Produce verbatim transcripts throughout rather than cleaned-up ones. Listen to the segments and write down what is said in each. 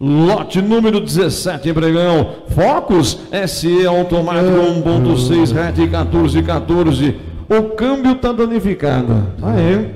Lote número dezessete, Pregão. Focus S E automático um ponto seis, hatch quatorze quatorze. O câmbio tá danificado. Aê.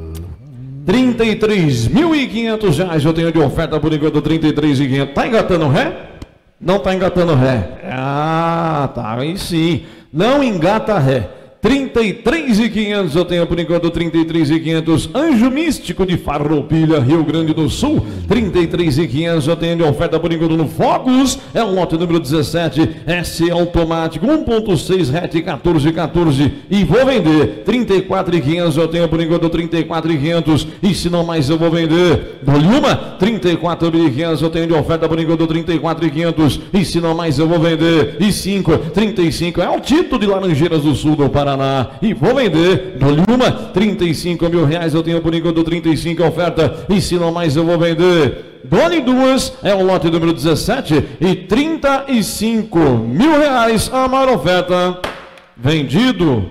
trinta e três mil e quinhentos reais eu tenho de oferta por enquanto, trinta e três mil e quinhentos. Tá engatando ré? Não tá engatando ré. Ah, tá, aí sim. Não engata ré. trinta e três mil e quinhentos eu tenho por enquanto, trinta e três mil e quinhentos. Anjo Místico de Farroupilha, Rio Grande do Sul, trinta e três mil e quinhentos eu tenho de oferta por enquanto no Focus. É o lote número dezessete, S automático um ponto seis, hatch quatorze quatorze. E vou vender trinta e quatro mil e quinhentos eu tenho por enquanto, trinta e quatro mil e quinhentos. E se não mais eu vou vender. Dou-lhe uma, trinta e quatro mil e quinhentos eu tenho de oferta por enquanto, trinta e quatro mil e quinhentos. E se não mais eu vou vender. E cinco, trinta e cinco é o título de Laranjeiras do Sul do Paraná. E vou vender, dou-lhe uma, trinta e cinco mil reais eu tenho por enquanto, trinta e cinco oferta, e se não mais eu vou vender. Dou-lhe duas, é o lote número dezessete, e trinta e cinco mil reais a maior oferta. Vendido.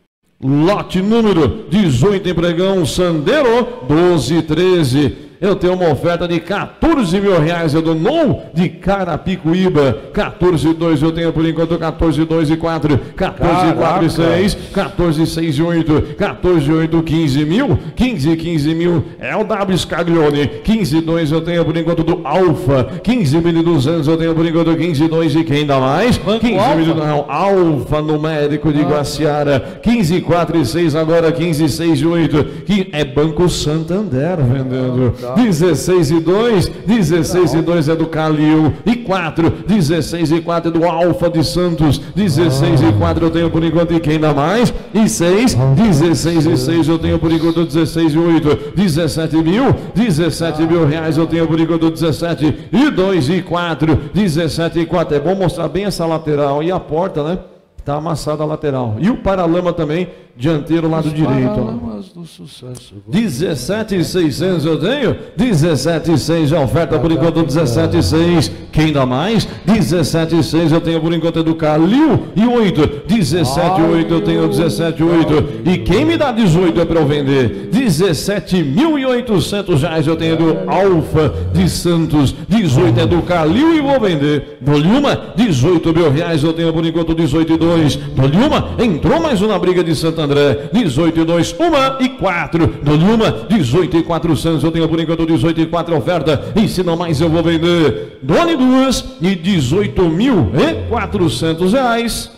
Lote número dezoito em Pregão, Sandero, doze treze. Eu tenho uma oferta de quatorze mil reais, eu dou no de Carapicuíba, quatorze dois eu tenho por enquanto, quatorze dois e quatro, quatorze quatro e seis, quatorze seis e oito, quatorze oito, quinze mil, quinze quinze mil, é o W Scaglione, quinze dois eu tenho por enquanto do Alfa, quinze mil e duzentos eu tenho por enquanto, quinze dois e quem dá mais? quinze mil, não, Alfa numérico de Guaciara, quinze quatro e seis, agora quinze seis e oito, que é Banco Santander vendendo. dezesseis e dois, dezesseis e dois é do Calil, e quatro, dezesseis e quatro é do Alfa de Santos, dezesseis e quatro eu tenho por enquanto, e quem dá mais? E seis, dezesseis e seis eu tenho por enquanto, dezesseis e oito, dezessete mil, dezessete mil reais eu tenho por enquanto, dezessete e dois e quatro, dezessete e quatro. É bom mostrar bem essa lateral e a porta, né? Tá amassada a lateral. E o paralama também, dianteiro lado direito. Do sucesso. dezessete mil e seiscentos eu tenho, dezessete mil e seiscentos a oferta por enquanto, dezessete mil e seiscentos. Quem dá mais? dezessete mil e seiscentos eu tenho por enquanto é do Calil, e oito, dezessete mil e oito eu tenho, dezessete mil e oito. E quem me dá dezoito é para eu vender? dezessete mil e oitocentos reais eu tenho do Alfa de Santos, dezoito é do Calil e vou vender. Dou-lhe uma, dezoito mil reais eu tenho por enquanto, dezoito e dois. Dou-lhe uma, entrou mais uma briga de Santo André, dezoito e dois, uma e quatro. Dou-lhe uma, dezoito e quatrocentos eu tenho por enquanto, dezoito e quatro oferta, e se não mais eu vou vender. Dou-lhe duas e dezoito mil e quatrocentos reais.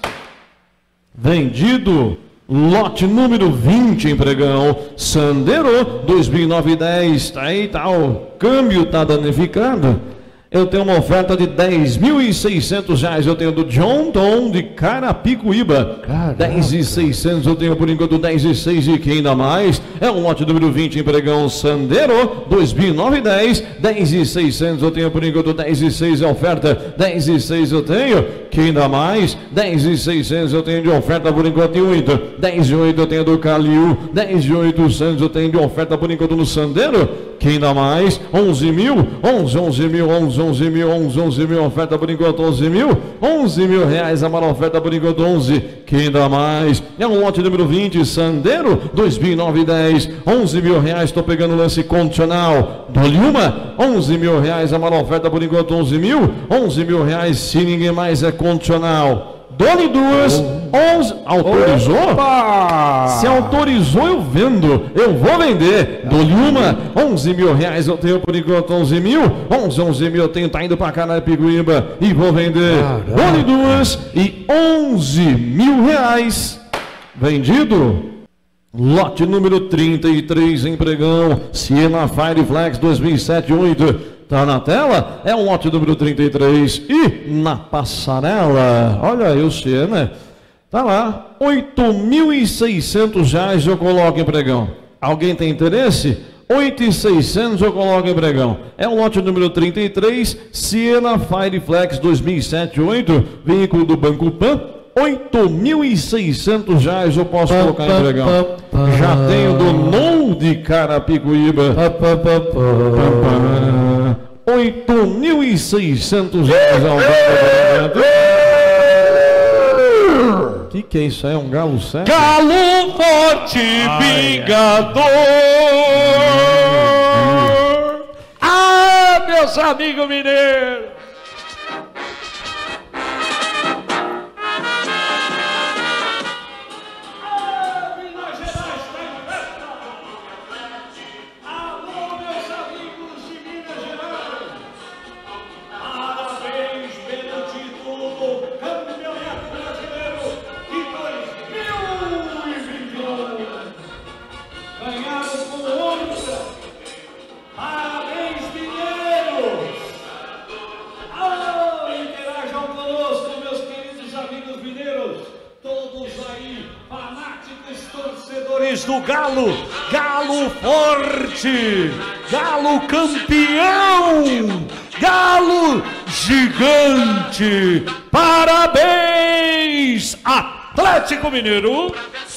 Vendido. Lote número vinte em Pregão, Sandero dois mil e nove e dez, tá aí, tá, o câmbio tá danificado. Eu tenho uma oferta de dez mil e seiscentos reais, eu tenho do John Tom de Carapicuíba. Caraca. dez mil e seiscentos eu tenho por enquanto, dez e seis e quem dá mais? É o lote número vinte em Pregão, Sandero dois mil e nove e dez, dez mil e seiscentos eu tenho por enquanto, dez e seis é oferta, dez e seis eu tenho, quem dá mais? dez mil e seiscentos eu tenho de oferta por enquanto e oito, dez e oito eu tenho do Calil, dez mil e oitocentos eu tenho de oferta por enquanto no Sandero, quem dá mais? onze mil, onze, onze mil, onze, onze mil, onze, onze mil, oferta por enquanto, onze mil, onze mil reais, a maior oferta por enquanto, onze, quem dá mais? É um lote número vinte, Sandero, dois mil e nove e dez, onze mil reais, estou pegando o lance condicional, dou-lhe uma, onze mil reais, a maior oferta por enquanto, onze mil, onze mil reais, se ninguém mais é condicional. Dou-lhe duas, onze, autorizou? Opa! Se autorizou, eu vendo, eu vou vender. Dou-lhe uma, onze mil reais eu tenho por enquanto, onze mil, onze, onze mil eu tenho, tá indo pra Carapicuíba e vou vender. Dou-lhe duas e onze mil reais. Vendido. Lote número trinta e três em Pregão, Siena Fireflex dois mil e sete oito. Tá na tela? É o lote número trinta e três. E na passarela, olha aí o Siena, tá lá, oito mil e seiscentos reais eu coloco em Pregão. Alguém tem interesse? oito mil e seiscentos eu coloco em Pregão. É o lote número trinta e três, Siena Fireflex dois mil e sete oito, veículo do Banco Pan. oito mil e seiscentos reais eu posso colocar em Pregão. Já tenho do No de Carapicuíba. oito mil e seiscentos reais ao pagamento. O que, que é isso aí? É um galo sério? Galo forte, vingador! Ah, meu meus amigos mineiros? Do Galo, Galo forte, Galo campeão, Galo gigante, parabéns, Atlético Mineiro.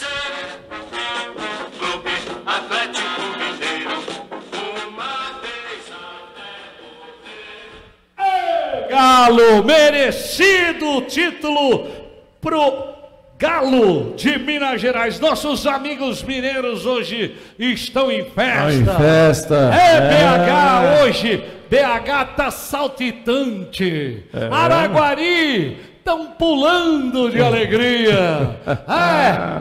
É, Galo, merecido título pro Galo de Minas Gerais. Nossos amigos mineiros hoje estão em festa. Ah, em festa. É, é B H hoje. B H tá saltitante. É. Araguari estão pulando de alegria. É,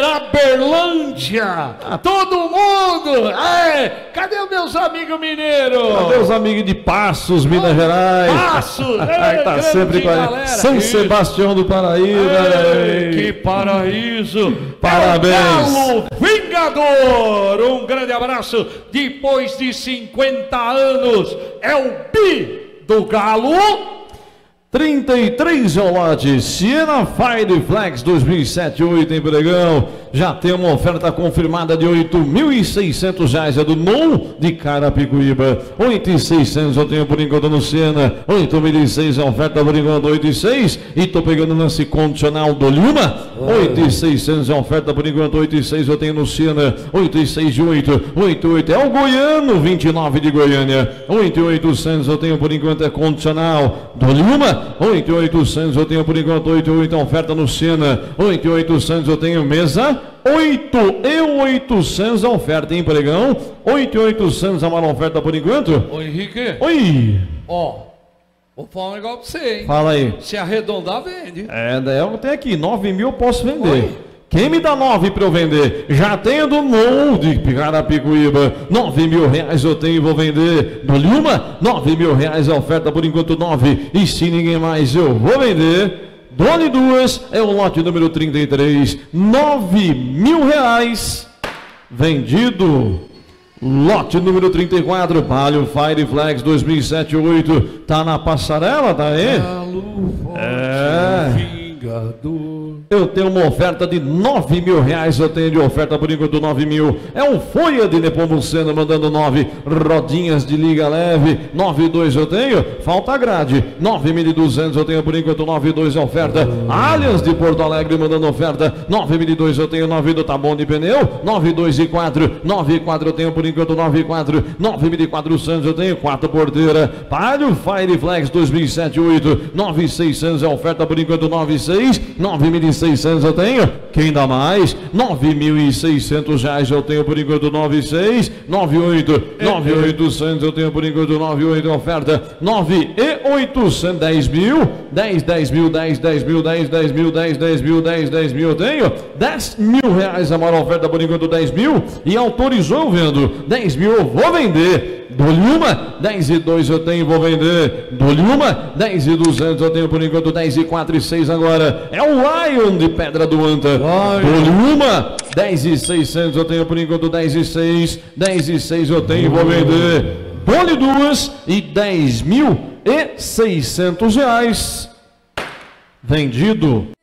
Peraberlândia. Todo mundo. É, cadê os meus amigos mineiros? Cadê os amigos de Passos, Minas oh, Gerais? Passos. É, tá sempre com a galera. São Sebastião do Paraíba. É, que paraíso. Parabéns. É o Galo Vingador. Um grande abraço. Depois de cinquenta anos, é o bi do Galo. trinta e três ao lote, Siena Fire Flex dois mil e sete oito em Pregão. Já tem uma oferta confirmada de oito mil e seiscentos reais, é do Non de Carapicuíba. oito mil e seiscentos eu tenho por enquanto no Siena. oito mil e seiscentos a oferta por enquanto, oito mil e seiscentos. E tô pegando o lance condicional do Lima. oito mil e seiscentos a oferta por enquanto, oito mil e seiscentos eu tenho no Siena. oito mil e seiscentos de oito. oito mil e oito é o Goiano, vinte e nove de Goiânia. oito mil e oitocentos eu tenho por enquanto é condicional do Lima. oito mil e oitocentos eu tenho por enquanto, oito mil e oito oferta no Siena. oito mil e oitocentos eu tenho mesa. oito mil e oitocentos a oferta em Pregão. oito mil e oitocentos a maior oferta por enquanto. Ô Henrique. Oi. Ó, vou falar um negócio pra você, hein? Fala aí. Se arredondar, vende. É, daí eu tenho aqui, nove mil eu posso vender. Oi? Quem me dá nove para eu vender? Já tenho do Non de Carapicuíba. nove mil reais eu tenho e vou vender. Do Lima, nove mil reais a oferta por enquanto, nove. E se ninguém mais, eu vou vender. Done duas é o lote número trinta e três. nove mil reais vendido. Lote número trinta e quatro, Palio Fire Flex dois mil e sete oito. Tá na passarela, tá aí? É. Vingador. Eu tenho uma oferta de nove mil reais, eu tenho de oferta por enquanto nove mil. É um Folha de Nepomuceno mandando nove. Rodinhas de liga leve, nove dois eu tenho. Falta grade, nove mil e duzentos eu tenho por enquanto, nove dois é oferta. Allianz de Porto Alegre mandando oferta, nove mil e dois eu tenho, nove do tá bom de pneu. nove dois e quatro, nove quatro eu tenho por enquanto, nove quatro. nove mil e quatrocentos eu tenho, quatro porteira. Palio Fire Flex dois mil e sete oito, nove mil e seiscentos é oferta por enquanto, nove seis. nove mil e seiscentos eu tenho, quem dá mais? nove mil e seiscentos reais eu tenho por enquanto, nove seis. nove oito, nove mil e oitocentos eu tenho por enquanto, nove oito oferta, nove mil e oitocentos, dez mil, dez, dez mil, dez, dez mil, dez, dez mil, dez, dez mil, dez, dez mil eu tenho, dez mil reais a maior oferta por enquanto, dez mil, e autorizou eu vendo, dez mil eu vou vender. Do Lima, dez e dois eu tenho e vou vender. Do Lima, dez e duzentos eu tenho por enquanto, dez e quatro e seis agora. É o Lion de Pedra do Anta. Do Lima, dez e seiscentos eu tenho por enquanto, dez e seis. dez e seis eu tenho e vou vender. Dole duas e dez mil e seiscentos reais. Vendido.